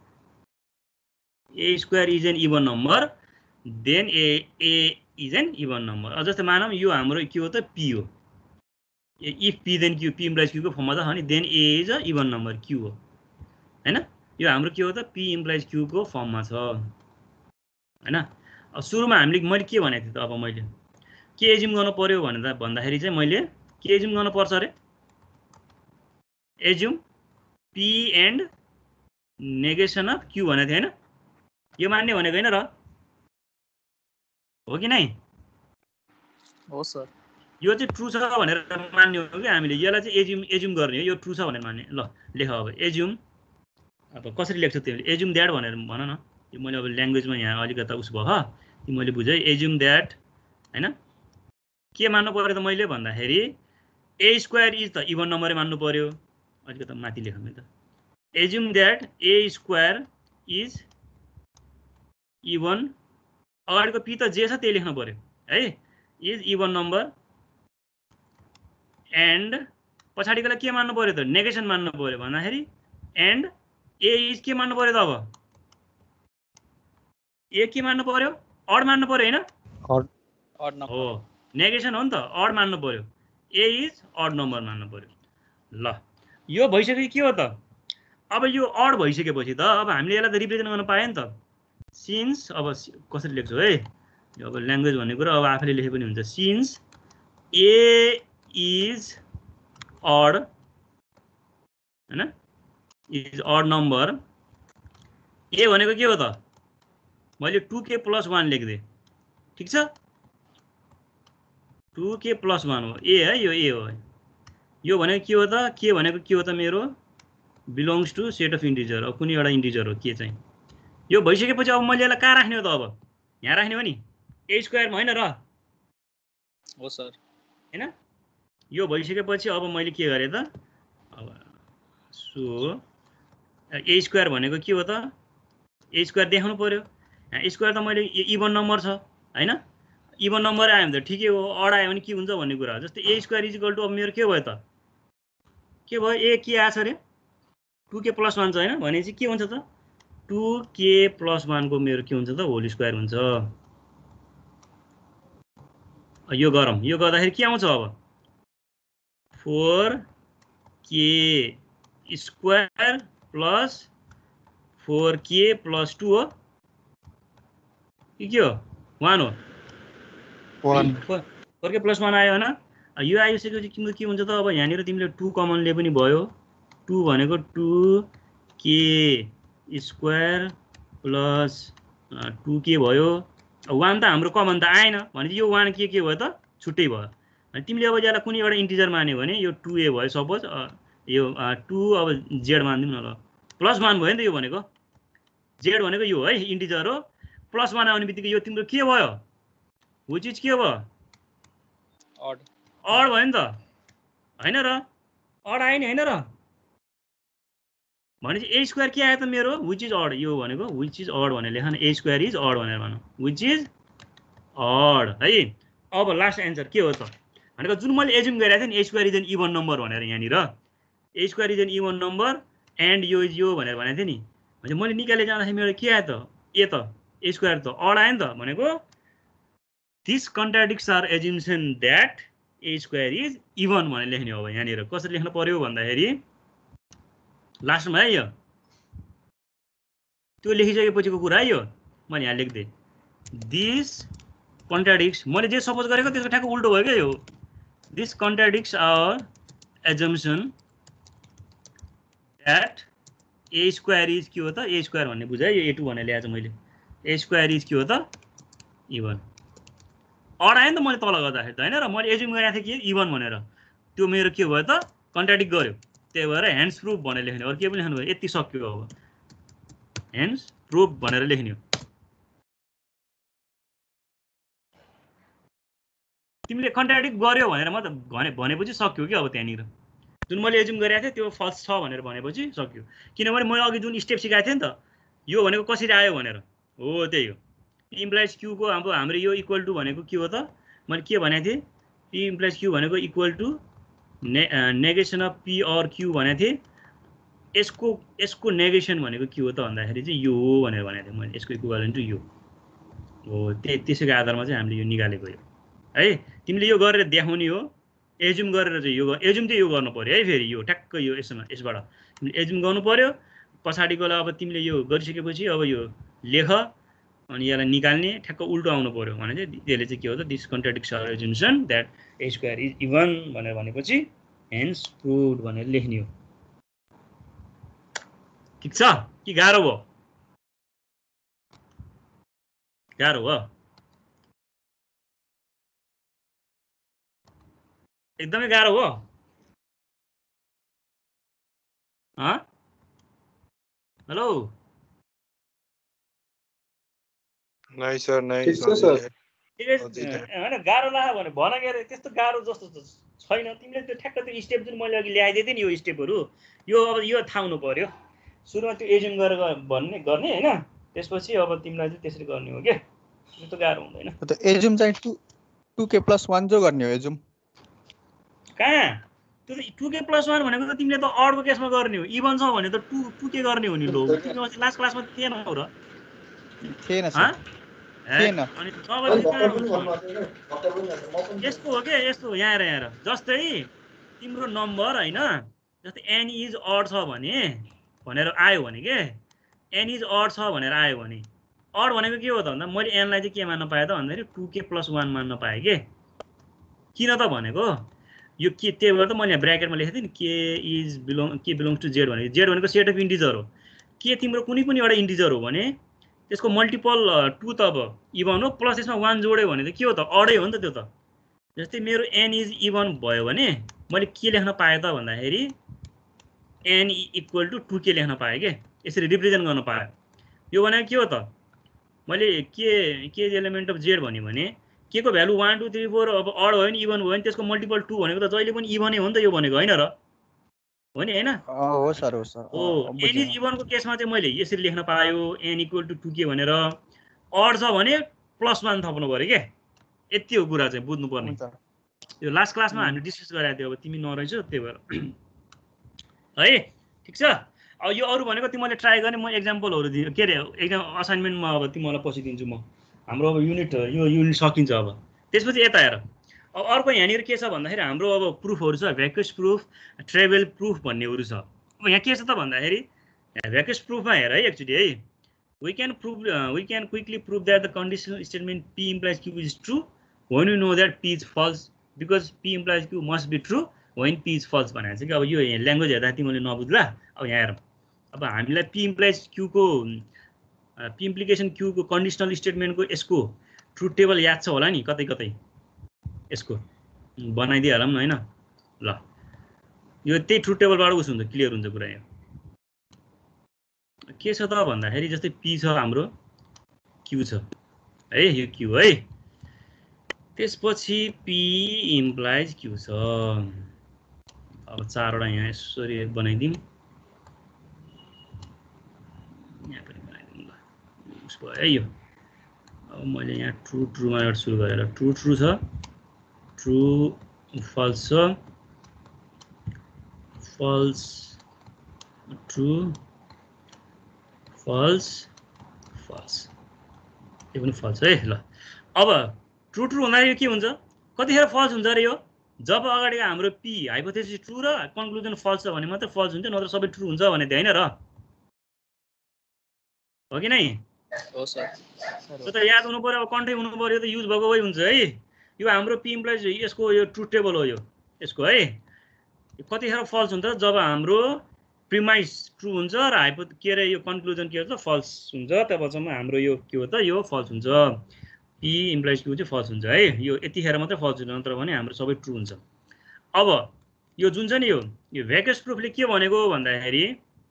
square is an even number, then a is an even number. जस्तै मानौँ यो हाम्रो के हो त, पी हो। If p then q, p implies क्यूको फर्ममा छ अनि then a is a even number q हो होइन। यो हाम्रो के हो त, पी इम्प्लाइज क्यूको फर्ममा छ होइन। अब सुरुमा हामीले मैले के भनेको थिएँ त, अब मैले के एज्युम गर्नु पर्यो भन्दाखेरि चाहिँ मैले के एज्युम गर्नुपर्छ अरे, assume p and negation of q भनेको थिएँ होइन। यो मान्ने भनेको होइन र, हो कि नै? हो सर। यो चाहिँ ट्रु छ भनेर मान्ने हो कि हामीले, यसलाई चाहिँ एज्युम गर्ने हो, यो ट्रु छ भनेर मान्ने। ल लेख अब एज्युम, अब कसरी लेख्छ त्यो, एज्युम द्याट भनेर भन न। यो मैले अब ल्याङ्ग्वेजमा यहाँ अलिकता उस भयो, मैले बुझेँ। एज्युम द्याट होइन, के मान्नु पर्यो त मैले भन्दाखेरि ए स्क्वायर इज त इभन नम्बरै मान्नु पर्यो। अलिकता माथि लेखौँ है त। Assume that a square is even, अगाडिको पी त जे छ त्यही लेख्नु पर्यो है, इज इभन नम्बर एन्ड पछाडिकोलाई के मान्नु पर्यो त, नेगेसन मान्नु पर्यो भन्दाखेरि एन्ड ए इज के मान्नु पर्यो त, अब ए के मान्नु पर्यो, अड मान्नु पर्यो होइन, हो नेगेसन हो नि त, अड मान्नु पर्यो, ए इज अड नम्बर मान्नु पर्यो। ल यो भइसक्यो के हो त, अब यो अड भइसकेपछि त अब हामीले यसलाई त रिप्रेजेन्ट गर्न पायो नि त। सिन्स, अब कसरी लेख्छौ है, यो अब ल्याङ्ग्वेज भन्ने कुरा अब आफैले लेखे पनि हुन्छ। सिन्स ए इज अड होइन, इज अड नम्बर, ए भनेको के हो त, मैले 2k + 1 लेखिदिएँ, ठिक छ। 2k + 1 हो ए है, यो ए हो। यो भनेको के हो त, के भनेको के हो त, मेरो belongs to set of integer, अब कुनै एउटा इन्टिजर हो के चाहिँ। यो भइसकेपछि अब मैले यसलाई कहाँ राख्ने हो त, अब यहाँ राख्ने हो नि, ए स्क्वायरमा होइन र, हो सर होइन। यो भइसकेपछि अब मैले के गरेँ त, अब सो ए स्क्वायर भनेको के हो त, ए स्क्वायर देखाउनु पर्यो। यहाँ स्क्वायर त मैले इभन नम्बर छ होइन, इभन नम्बर आयो भने त ठिकै हो, अड आयो भने के हुन्छ भन्ने कुरा हो। जस्तै a square is equal to, अब मेरो के भयो त, के भयो, ए के आएछ अरे, 2k + 1 छ होइन, भनेपछि के हुन्छ त, 2k + 1 को मेरो के हुन्छ त, होल स्क्वायर हुन्छ। यो गरौँ, यो गर्दाखेरि के आउँछ अब, 4k स्क्वायर प्लस 4k + 2 हो के हो, 1 हो, 4k + 1 आयो होइन। यो आइसकेपछि तिम्रो के हुन्छ त, अब यहाँनिर तिमीले 2 कमन लिए पनि भयो, 2 भनेको 2k स्क्वायर प्लस 2k भयो। 1 त हाम्रो कमन त आएन भनेपछि यो 1 के भयो त, छुट्टै भयो अनि तिमीले अब यसलाई कुनै एउटा इन्टिजर मान्यो भने यो 2a भयो सपोज यो 2 अब z मानिदिउँ न ल +1 भयो नि त यो भनेको z भनेको यो है इन्टिजर हो +1 आउने बित्तिकै यो तिम्रो के भयो व्हिच इज के भयो odd अड भयो नि त हैन र अड आयो नि हैन र भनेपछि a स्क्वायर के आयो त मेरो व्हिच इज अड यो भनेको व्हिच इज अड भनेर लेख न a स्क्वायर इज अड भनेर भनौँ व्हिच इज अड है अब लास्ट एन्सर के हो त भनेको जुन मैले एज्युम गरेको थिएँ नि a square is an even number भनेर यहाँनिर a square is an even number and यो इज यो भनेर भनेको थिएँ नि भने मैले निकाले जाँदाखेरि मेरो के आयो त a स्क्वायर त अड आयो नि त भनेको this contradicts our assumption that a square is even भनेर लेख्ने हो यहाँनिर कसरी लेख्न पर्यो भन्दाखेरि लास्टमा है यो त्यो लेखिसकेपछिको कुरा है यो मैले यहाँ लेख्दै दिस कन्ट्राडिक्ट्स मैले जे सपोज गरेको त्यसको ठ्याक्क उल्टो भयो क्या यो this contradicts our assumption that a square is के हो त ए स्क्वायर भन्ने बुझायो यो a2 भनेर ल्याएको मैले ए स्क्वायर इज के हो त इभन अड आयो नि त मैले तल गर्दाखेरि त हैन र मैले एज्युम गरेको थिएँ कि इभन भनेर त्यो मेरो के भयो त कन्ट्राडिक्ट गर्यो त्यही भएर ह्यान्ड्स प्रुफ भनेर लेख्ने अरू के पनि लेख्नु भयो यति सक्यो अब ह्यान्ड्स प्रुफ भनेर लेख्ने हो तिमीले कन्ट्राडिक्ट गर्यो भनेर म त भनेपछि सक्यो कि अब त्यहाँनिर जुन मैले एज्युम गरेको थिएँ त्यो फल्स छ भनेर भनेपछि सक्यो किनभने मैले अघि जुन स्टेप सिकाएको थिएँ नि त यो भनेको कसरी आयो भनेर हो त्यही हो p इम्प्लाइज q को अब हाम्रो यो इक्वल टु भनेको के हो त मैले के भनेको थिएँ p इम्प्लाइज q भनेको equal to negation of p or q भनेको थिएँ यसको नेगेसन भनेको के हो त भन्दाखेरि चाहिँ यो हो भनेर भनेको थिएँ मैले यसको इक्विभ्यालेन्ट टु यो हो त्यसैको आधारमा चाहिँ हामीले यो निकालेको हो है तिमीले यो गरेर देखाउने हो एज्युम गरेर चाहिँ यो एज्युम चाहिँ यो गर्नु पर्यो है फेरि यो ठ्याक्क यो यसबाट तिमीले एज्युम गर्नु पर्यो पछाडिकोलाई अब तिमीले यो गरिसकेपछि अब यो लेख अनि यसलाई निकाल्ने ठ्याक्क उल्टो आउनु पर्यो भने चाहिँ त्यसले चाहिँ के हो त this contradicts our assumption that a square is even भनेर भनेपछि हेन्स प्रुभड भनेर लेख्ने हो ठिक छ कि गाह्रो भयो गाह्रो भयो एकदमै गाह्रो भयो हेलो नहीं सर नहीं ठीक छ सर हैन गाह्रो लाग्यो भने भन के अरे त्यस्तो गाह्रो जस्तो छैन तिमीले त्यो ठ्याक्क त्यो स्टेप जुन मैले अघि ल्याइदिएको थिएँ नि यो स्टेपहरू यो अब यो थाहा हुनु पर्यो सुरुमा त्यो एज्युम गरेर गर्ने हैन त्यसपछि अब तिमीलाई चाहिँ त्यसरी गर्ने हो के त्यस्तो गाह्रो हुँदैन त एज्युम चाहिँ 2k+1 जो गर्ने हो एज्युम कहाँ त्यो 2k+1 भनेको त तिमीले त अडको केसमा गर्ने हो इभन छ भने त 2k गर्ने हो नि लो तिम्रो लास्ट क्लासमा थिएन हो र थिएन सर थिएन अनि यस्तो हो के यस्तो यहाँ हेर जस्तै तिम्रो नम्बर हैन जस्तै n इज अड छ भने भनेर आयो भने के n इज अड छ भनेर आयो भने अड भनेको के हो त भन्दा मैले n लाई चाहिँ के मान्न पाएँ त भन्दाखेरि 2k+1 मान्न पाएँ के किन त भनेको यो के त्यही भएर त मैले ब्र्याकेटमा लेखेको थिएँ नि के बिलोङ्स टु जेड भनेको जेड भनेको सेट अफ इन्टिजर हो के तिम्रो कुनै पनि एउटा इन्टिजर हो भने त्यसको मल्टिपल 2 त अब इभन हो प्लस यसमा 1 जोड्यो भने त के हो त अडै हो नि त त्यो त जस्तै मेरो n इज इभन भयो भने मैले के लेख्न पाएँ त भन्दाखेरि n इक्वल टु 2k लेख्न पाएँ के यसरी रिप्रेजेन्ट गर्न पाएँ यो भनेको के हो त मैले के एलिमेन्ट अफ जेड भन्यो भने के को भ्यालु 1 2 3 4 अब अड भयो नि इभन भयो नि त्यसको मल्टिपल 2 भनेको त जहिले पनि इभनै हो नि त यो भनेको हैन र हो नि हैन हो सर हो n इज इभन को केसमा चाहिँ मैले यसरी लेख्न पायो n इक्वल टु 2k भनेर अड छ भने +1 थप्नु पर्यो के यति हो कुरा चाहिँ बुझ्नु पर्ने यो लास्ट क्लासमा हामीले डिस्कस गरेको थियो अब तिमी नरहेछौ त्यही भएर है ठीक छ अब यो अरु भनेको तिमीले ट्राई गर्ने म एक्जाम्पलहरु दिए के रे एकदम असाइनमेन्टमा अब तिमीलाई पछि दिन्छु म हाम्रो अब यो युनिट सकिन्छ अब त्यसपछि यता हेर अब अर्को यहाँनिर के छ भन्दाखेरि हाम्रो अब प्रुफहरु छ भ्याक्युस प्रुफ ट्रेभल प्रुफ भन्नेहरु छ अब यहाँ के छ त भन्दाखेरि भ्याक्युस प्रुफमा हेर है एक्चुअली है we can quickly prove that the conditional statement p implies q is true when we know that p is false because p implies q must be true when p is false भनेको चाहिँ अब यो language हेर्दा तिमीले नबुझ्ला अब यहाँ हेर अब हामीलाई p implies q को p implication q को कन्डिसनल स्टेटमेन्टको यसको ट्रुथ टेबल याद छ होला नि कतै कतै यसको बनाइदिइहालौँ न हैन ल यो त्यही ट्रुथ टेबलबाट उस हुन्छ क्लियर हुन्छ कुरा यहाँ के छ त भन्दाखेरि जस्तै p छ हाम्रो q छ है यो q है त्यसपछि p इम्प्लाइज q छ अब चारवटा यहाँ यसरी बनाइदिउँ यहाँ पनि बनाइदिउँ ल उस भयो है यो अब मैले यहाँ ट्रुमा सुरु गरेर ट्रु छ ट्रु फल्स छ फल्स ट्रु फल्स फल्स यो पनि फल्स है ल अब ट्रु हुँदाखेरि के हुन्छ कतिखेर फल्स हुन्छ अरे यो जब अगाडि हाम्रो p हाइपोथेसिस ट्रु र कन्क्लुजन फल्स छ भने मात्र फल्स हुन्छ नत्र सबै ट्रु हुन्छ भने हैन र हो कि नै हो सर त्यो त याद हुनु पर्यो अब कन्टै हुनु पर्यो त युज भएको भइ हुन्छ है यो हाम्रो p इम्प्लाइज यसको यो ट्रुथ टेबल हो यो यसको है कतिखेर फल्स हुन्छ जब हाम्रो प्रिमाइस ट्रु हुन्छ र के रे यो कन्क्लुजन के हो त फल्स हुन्छ तबसम्म हाम्रो यो के हो त यो फल्स हुन्छ p इम्प्लाइज q चाहिँ फल्स हुन्छ है यो यतिखेर मात्रै फल्स हुन्छ नत्र भने हाम्रो सबै ट्रु हुन्छ अब यो जुन छ नि यो भेकस प्रुफले के भनेको भन्दाखेरि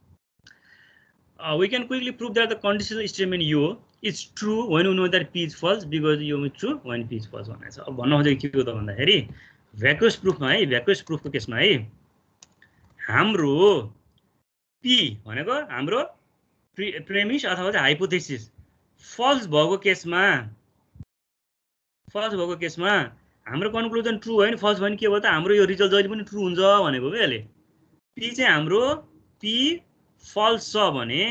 we can quickly prove that the conditional statement यो is true when we know that p is false because यो is true when p is false भनेको छ अब भन्न खोजेको के हो त भन्दाखेरि भेकस प्रुफमा है भेकस प्रुफको केसमा है हाम्रो p भनेको हाम्रो प्रेमिस अथवा चाहिँ हाइपोथेसिस फल्स भएको केसमा हाम्रो कन्क्लुजन ट्रु होइन फल्स भयो नि के भयो त हाम्रो यो रिजल्ट जहिले पनि ट्रु हुन्छ भनेको के यसले p चाहिँ हाम्रो p फल्स छ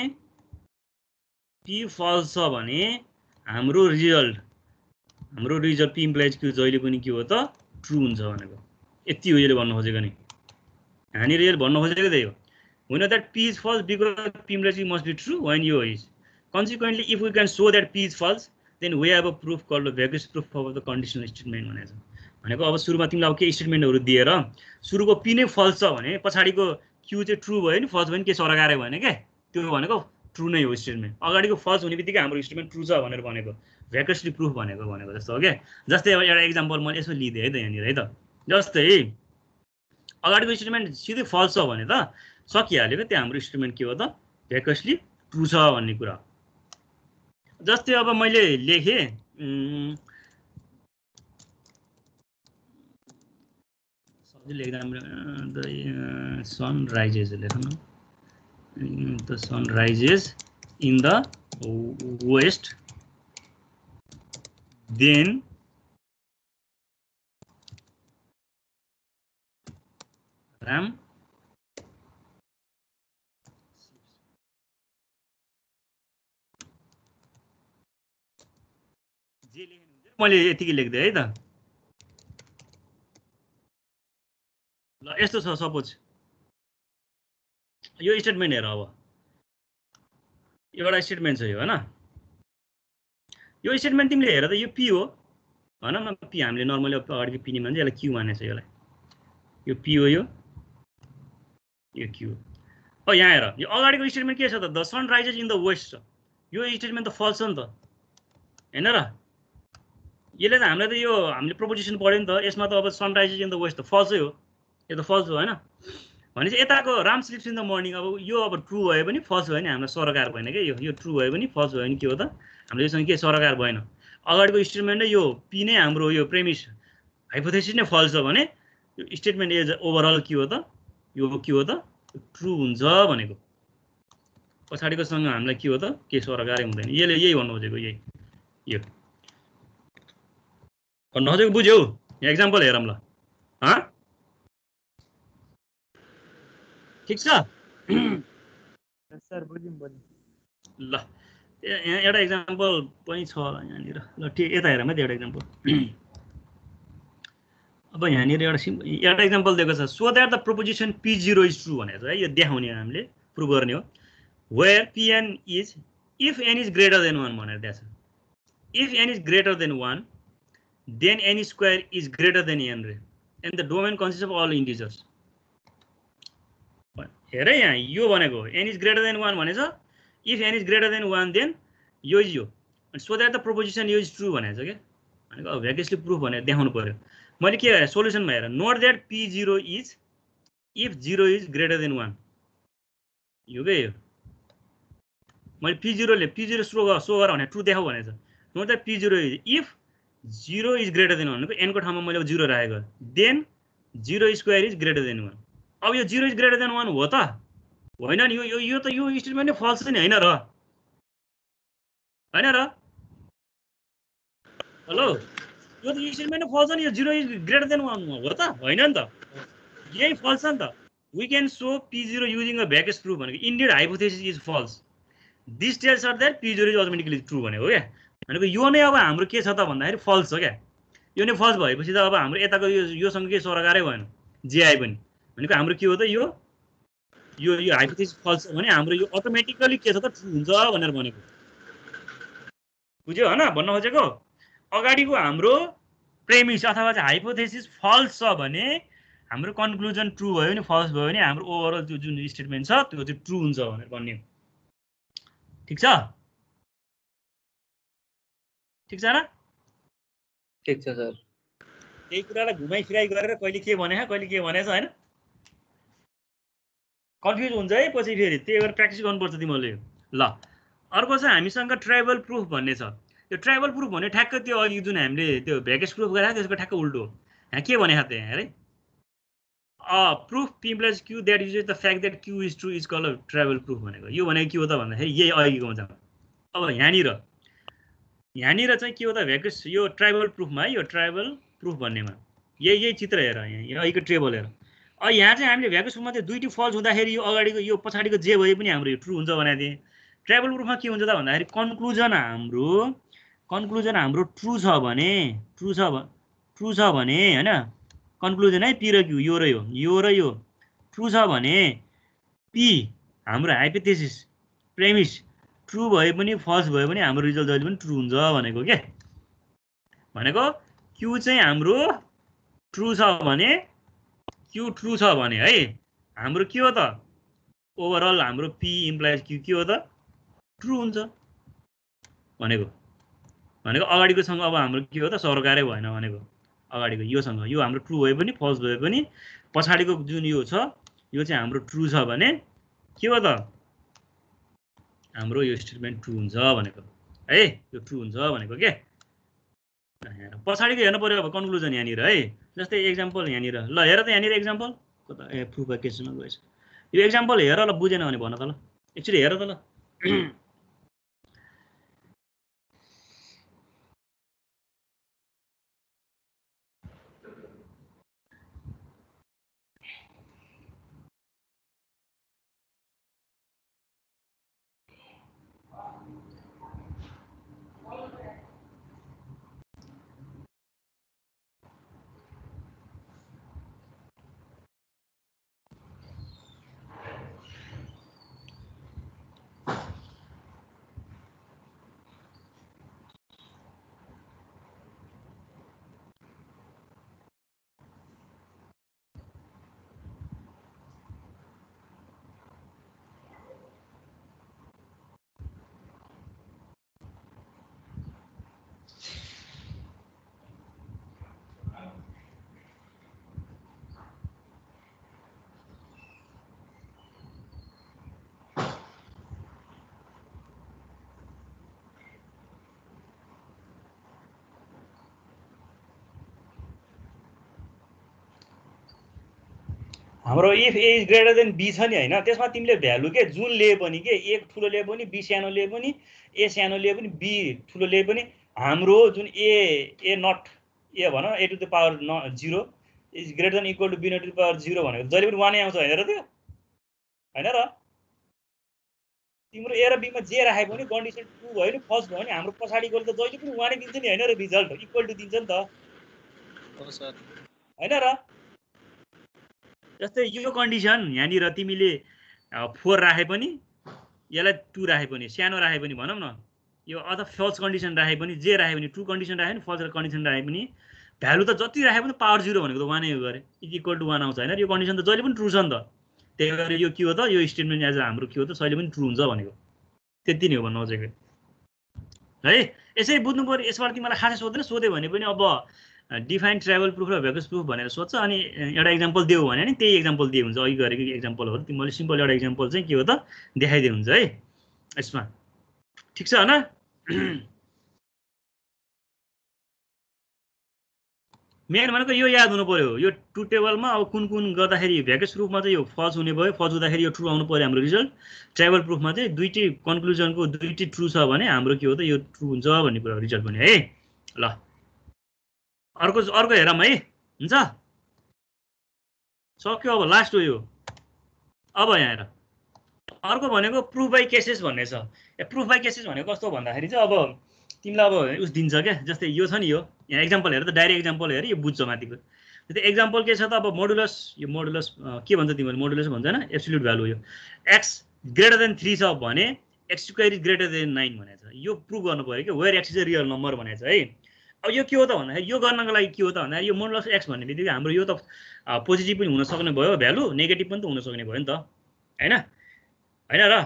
भने हाम्रो रिजल्ट p इम्प्लाइज q जहिले पनि के हो त ट्रु हुन्छ भनेको यति हो यसले भन्न खोजेको नि हामी रियल भन्न खोजेको त्यही हो होइन that p is false because p implies q must be true when यो is consequently if we can show that p is false then we have a proof called the Vegas proof of the conditional statement भनेको अब सुरुमा तिमीलाई अब के स्टेटमेन्टहरु दिएर सुरुको p नै फल्स छ भने पछाडीको q चाहिँ ट्रु भयो नि फल्स भयो नि के सरकारे भएन के त्यो भनेको ट्रु नै हो स्टेटमेन्ट अगाडिको फल्स हुने बित्तिकै हाम्रो स्टेटमेन्ट ट्रु छ भनेर भनेको भेकसली प्रुफ भनेको जस्तो हो के जस्तै अब एउटा एक्जाम्पल मैले यसो लिदे है त यहाँनिर है त जस्तै अगाडिको स्टेटमेन्ट सिधै फल्स छ भने त सकिहाल्यो के त्यो हाम्रो स्टेटमेन्ट के हो त भेकसली ट्रु छ भन्ने कुरा जस्तै अब मैले लेखे सजिलो एक्जाम्पल द सन राइजेस लेख्नु the sun rises in the west then Ram जे लेख्नुहुन्छ मैले यतिकै लेख्दै है त ल यस्तो छ सपोज यो स्टेटमेन्ट हेर अब एउटा स्टेटमेन्ट छ यो हैन यो स्टेटमेन्ट तिमीले हेर त यो p हो हैन न p हामीले नर्मली अगाडिको p नि मान्छ यसलाई q मानेछ यसलाई यो p हो यो q हो यहाँ हेर यो अगाडिको स्टेटमेन्ट के छ त the sun rises in the west यो स्टेटमेन्ट त फल्स छ नि त हैन र यसले त हामीले त यो हामीले प्रोपोजिसन पढ्यो नि त यसमा त अब sun rises in the west त फल्सै हो यो त फल्स हो हैन भनेपछि यताको Ram slips in the morning अब यो अब ट्रु भए पनि फल्स भयो नि हामीलाई सरकार भएन के यो ट्रु भए पनि फल्स भयो नि के हो त हामीले योसँग के सरकार भएन अगाडिको स्टेटमेन्ट यो p नै हाम्रो यो प्रेमिस हाइपोथेसिस नै फल्स छ भने यो स्टेटमेन्ट एज ओभरअल के हो त यो के हो त ट्रु हुन्छ भनेको पछाडीको सँग हामीलाई के हो त के सरकारै हुँदैन यसले यही भन्नु खोजेको यो भन्नु खोजेको बुझ्यौ यहाँ एक्जाम्पल हेरौँ ल ह ठीक छ सर बुझ्यौं ल यहाँ एउटा एक्जाम्पल पनि छ यहाँनिर ल ठिक यता हेरौँ है एउटा एक्जाम्पल अब यहाँनिर एउटा एक्जाम्पल दिएको छ so that the proposition p0 is true भनेको छ है यो देखाउने हामीले प्रुभ गर्ने हो where pn is if n is greater than 1 भनेर दिएको छ if n is greater than 1 then n square is greater than n रे and the domain consists of all integers हेर यहाँ यो भनेको n is greater than 1 भनेछ if n is greater than 1 then यो so that the proposition यो is true भनेछ के भनेको अब भेकसली प्रुफ भनेर देखाउनु पर्यो मैले के सोल्युसनमा हेर note that p0 is if 0 is greater than 1 यो के यो मैले p0 सो गर भने ट्रु देखाउ भनेछ note that p0 is if 0 is greater than 1 भनेको n को ठाउँमा मैले 0 राखेको then 0 square is greater than 1 अब यो 0 इज ग्रेटर देन 1 हो त होइन नि यो त यो स्टेटमेन्ट नै फल्स नि हैन र हेलो यो त स्टेटमेन्ट नै फल्स नि यो 0 इज ग्रेटर देन 1 हो त हैन नि त यही फल्स छ नि त we can show p0 using a backwards proof भनेको indeed hypothesis is false this tells us that p0 is automatically true भनेको क्या भनेको यो नै अब हाम्रो के छ त भन्दाखेरि फल्स छ क्या यो नै फल्स भएपछि त अब हाम्रो यताको योसँग के सरकारै भएन जे आए पनि भनेको हाम्रो के हो त यो हाइपोथेसिस फल्स भने हाम्रो यो अटोमेटिकली के छ त ट्रु हुन्छ भनेर भनेको बुझ्यो हैन भन्न खोजेको अगाडिको हाम्रो प्रेमिस अथवा चाहिँ हाइपोथेसिस फल्स छ भने हाम्रो कन्क्लुजन ट्रु भयो नि फल्स भयो नि हाम्रो ओभरअल जुन स्टेटमेन्ट छ त्यो चाहिँ ट्रु हुन्छ भनेर भन्ने ठीक छ र ठीक छ सर त्यही कुरालाई घुमाइ फिराइ गरेर कहिले के भनेछ हैन कन्फ्युज हुन्छ है पछि फेरि त्यही भएर प्र्याक्टिस गर्नुपर्छ तिमीहरूले ल अर्को चाहिँ हामीसँग ट्राइबल प्रुफ भन्ने छ यो ट्राइबल प्रुफ भने ठ्याक्क त्यो अघि जुन हामीले त्यो भ्याकेस प्रुफ गरेको त्यसको ठ्याक्क उल्टो हो यहाँ के भनेको त यहाँ हेर proof p + q that is the fact that q is true is called trivial proof भनेको यो भनेको के हो त भन्दाखेरि यही अघिको हुन्छ अब यहाँनिर चाहिँ के हो त भ्याकेस यो ट्राइबल प्रुफमा है यो ट्राइबल प्रुफ भन्नेमा यही चित्र हेर यहाँ अघिको टेबल हेर यहाँ चाहिँ हामीले भ्याकेस प्रुफमा त्यो दुईटी फल्स हुँदाखेरि यो अगाडिको यो पछाडिको जे भए पनि हाम्रो यो ट्रु हुन्छ भनेको थिएँ ट्राइबल प्रुफमा के हुन्छ त भन्दाखेरि कन्क्लुजन हाम्रो ट्रु छ भने हैन कन्क्लुजन है p र q यो र यो ट्रु छ भने p हाम्रो हाइपोथेसिस प्रेमिस ट्रु भए पनि फल्स भए पनि हाम्रो रिजल्ट जहिले पनि ट्रु हुन्छ भनेको के भनेको q चाहिँ हाम्रो ट्रु छ भने q ट्रु छ भने है हाम्रो के हो त ओभरअल हाम्रो p इम्प्लाइज q के हो त ट्रु हुन्छ भनेको अगाडिकोसँग अब हाम्रो के हो त सरकारै भएन भनेको अगाडिको योसँग यो हाम्रो ट्रु भए पनि फल्स भए पनि पछाडिको जुन यो छ यो चाहिँ हाम्रो ट्रु छ भने के हो त हाम्रो यो स्टेटमेन्ट ट्रु हुन्छ भनेको है यो ट्रु हुन्छ भनेको के पछाडिको हेर्नु पर्यो अब कन्क्लुजन यहाँनिर है जस्तै एक्जाम्पल यहाँनिर ल हेर त यहाँनिर एक्जाम्पल कता प्रुफ केसमा गएछ यो एक्जाम्पल हेर ल बुझेन भने भन त ल एकचोटि हेर त ल हाम्रो if a is greater than b छ नि हैन त्यसमा तिमीले भ्यालु के जुन लिए पनि के ए ठुलो लिए पनि बी सानो लिए पनि ए सानो लिए पनि बी ठुलो लिए पनि हाम्रो जुन ए नट ए भन a to the power 0 is greater than equal to b not to the power 0 भनेको जहिले पनि 1 नै आउँछ हैन र त्यो हैन र तिम्रो ए र बी मा जे राखे पनि कन्डिसन ट्रु भयो नि फल्स भयो नि हाम्रो पछाडीको त जहिले पनि 1 नै दिन्छ नि हैन र रिजल्ट इक्वल टु दिन्छ नि त हो सर हैन र जस्तै यो कन्डिसन यहाँनिर तिमीले 4 राखे पनि यसलाई 2 राखे पनि सानो राखे पनि भनौँ न यो अथवा फल्स कन्डिसन राखे पनि जे राखे पनि ट्रु कन्डिसन राखे पनि फल्स कन्डिसन राखे पनि भ्यालु त जति राखे पनि पावर 0 भनेको त 1 नै हो गरे इक्वल टु 1 आउँछ हैन यो कन्डिसन त जहिले पनि ट्रु छ नि त त्यही भएर यो के हो त यो स्टेटमेन्ट एज हाम्रो के हो त जहिले पनि ट्रु हुन्छ भनेको त्यति नै हो भन्नु खोजेको है यसरी बुझ्नु पर्यो यसबाट तिमीलाई खासै सोध्दैन सोधे भने पनि अब डिफाइन ट्राभल प्रुफ र भ्याकेस प्रुफ भनेर सोध्छ अनि एउटा एक्जाम्पल दियो भने नि त्यही एक्जाम्पल दिए हुन्छ अघि गरेको एक्जाम्पलहरू तिमीले सिम्पल एउटा एक्जाम्पल चाहिँ के हो त देखाइदिए हुन्छ है यसमा ठिक छ हैन मेन भनेको यो याद हुनु पर्यो यो टु टेबलमा अब कुन कुन गर्दाखेरि भ्याकेस प्रुफमा चाहिँ यो फल्स हुने भयो फल्स हुँदाखेरि यो ट्रु आउनु पर्यो हाम्रो रिजल्ट ट्राभल प्रुफमा चाहिँ दुईटै कन्क्लुजनको दुईटै ट्रु छ भने हाम्रो के हो त यो ट्रु हुन्छ भन्ने कुरा रिजल्ट पनि है ल अर्को हेरौँ है हुन्छ सक्यो अब लास्ट हो यो अब यहाँ हेर अर्को भनेको प्रुफ बाई केसेस भन्ने छ प्रुफ बाई केसेस भनेको कस्तो भन्दाखेरि चाहिँ अब तिमीलाई अब उस दिन्छ क्या जस्तै यो छ नि यो यहाँ एक्जाम्पल हेर त डाइरेक्ट एक्जाम्पल हेर यो बुझ्छ माथिको त्यो एक्जाम्पल के छ त अब मोडुलस यो मोडुलस के भन्छ तिमीले मोडुलस भन्छ हैन एब्सोल्युट भ्यालु यो x ग्रेटर देन 3 छ भने x square is greater than 9 भनेको छ यो प्रुफ गर्नु पर्यो कि where x is a real number भनेको छ है अब यो के हो त भन्दाखेरि यो गर्नको लागि के हो त भन्दाखेरि यो मोडुलस x भन्ने बित्तिकै हाम्रो यो त पोजिटिभ पनि हुन सक्ने भयो भ्यालु नेगेटिभ पनि त हुन सक्ने भयो नि त हैन हैन र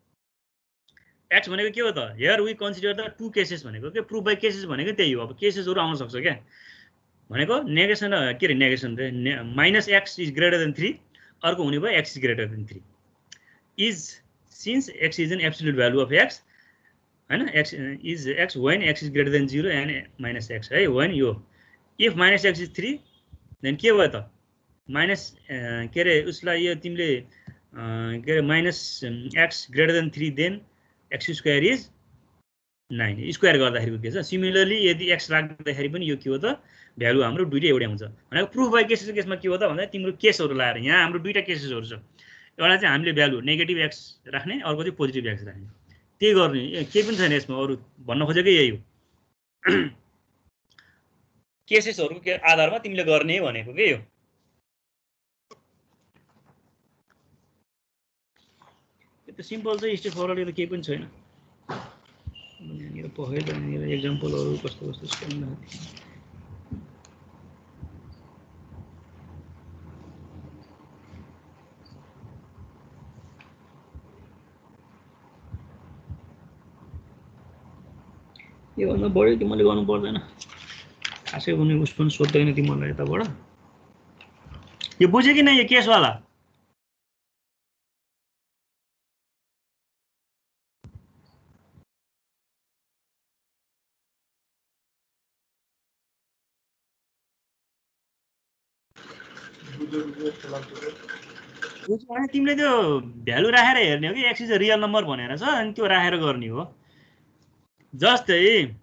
x भनेको के हो त here we consider the two cases भनेको के प्रुफ बाई केसेस भनेको त्यही हो अब केसेसहरु आउन सक्छ क्या भनेको नेगेसन के रे नेगेसन रे minus x is greater than 3 अर्को हुने भयो x is greater than 3 is since x is an absolute value of x हैन x is x when x is greater than 0 and minus x है when यो if minus x is 3 then के भयो त minus के रे उसलाई यो तिमीले के रे minus x greater than 3 then x square is 9 square गर्दाखेरिको के छ सिमिलरली यदि x राख्दाखेरि पनि यो के हो त भ्यालु हाम्रो दुईटै एउटै हुन्छ भनेको प्रुफ बाइ केसेस केसमा के हो त भन्दा तिम्रो केसहरु लाएर यहाँ हाम्रो दुईटा केसेसहरु छ एउटा चाहिँ हामीले भ्यालु नेगेटिभ x राख्ने अर्को चाहिँ पोजिटिभ x राख्ने त्यही गर्ने केही पनि छैन यसमा अरु भन्न खोजेकै यही हो केसेसहरुको के आधारमा तिमीले गर्ने भनेको के हो त्यो सिम्पल चाहिँ स्टेप फरवर्ड त केही पनि छैन यहाँनिर पढेँ त यहाँनिर एक्जाम्पलहरु कस्तो कस्तो छ यो भन्दा बढी तिमीले गर्नु पर्दैन खासै कुनै उस पनि सोध्दैन तिमीलाई यताबाट यो बुझ्यो कि नै यो केसवाला बुझ्यो भने तिमीले त्यो भ्यालु राखेर हेर्ने हो कि x is a real number भनेर छ अनि त्यो राखेर गर्ने हो जस्तै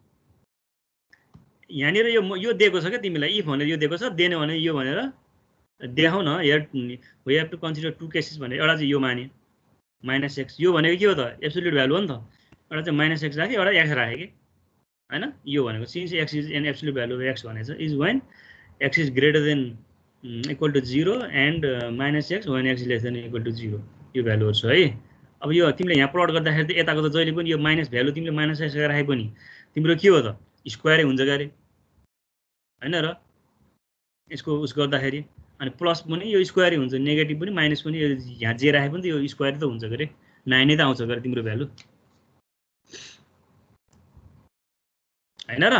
यहाँनिर यो दिएको छ क्या तिमीलाई इफ भनेर यो दिएको छ देन भने यो भनेर देखाउ न here we have to consider two cases भनेर एउटा चाहिँ यो माने माइनस x यो भनेको के हो त एब्सोल्युट भ्यालु हो नि त एउटा चाहिँ माइनस x राखे एउटा x राखे कि हैन यो भनेको since x is an absolute value of x भनेछ is when x is greater than equal to 0 and minus x when x is less than equal to 0 यो भ्यालुहरु छ है अब यो तिमीले यहाँ प्लट गर्दाखेरि त यताको त जहिले पनि यो माइनस भ्यालु तिमीले माइनस x राखे पनि तिम्रो के हो त स्क्वायरै हुन्छ गरे हैन र यसको उस गर्दाखेरि अनि प्लस पनि यो स्क्वायरै हुन्छ नेगेटिभ पनि माइनस पनि यहाँ जे राखे पनि त यो स्क्वायर त हुन्छ गरे 9 नै त आउँछ गरे तिम्रो भ्यालु हैन र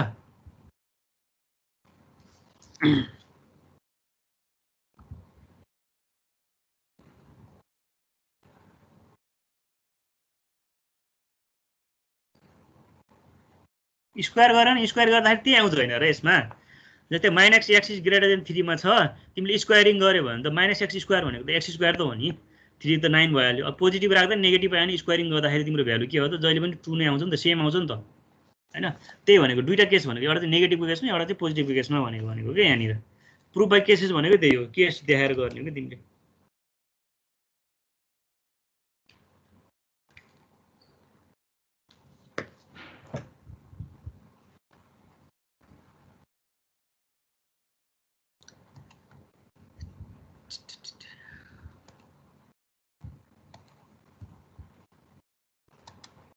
स्क्वायर गर नि स्क्वायर गर्दाखेरि त्यही आउँछ हैन र यसमा जस्तै minus x is greater than 3 मा छ तिमीले स्क्वायरिङ गर्यो भने त माइनस x स्क्वायर भनेको त x स्क्वायर त हो नि 3 त 9 भइहाल्यो अब पोजिटिभ राख्दा नेगेटिभ आयो नि स्क्वायरिङ गर्दाखेरि तिम्रो भ्यालु के हो त जहिले पनि 2 नै आउँछ नि त सेम आउँछ नि त हैन त्यही भनेको दुईटा केस भनेको एउटा चाहिँ नेगेटिभको केसमा एउटा चाहिँ पोजिटिभको केसमा भनेको के यहाँनिर प्रुफ बाइ केसेस भनेको त्यही हो केस देखाएर गर्ने हो के तिमीले